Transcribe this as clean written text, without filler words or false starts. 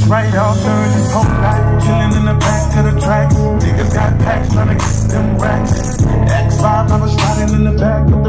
right off during the whole night. Chilling in the back of the track. Niggas got packs trying to get them racks. X5 I was riding in the back of the